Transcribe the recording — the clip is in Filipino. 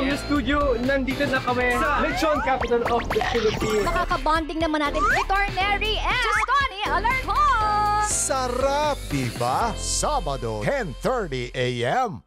from the studio, nandito na kami sa Lechon, capital of the Philippines. Makakabonding naman natin Victor, Neri, and Jestoni Alarcon! Sarap, diba? Sabado, 10:30 a.m.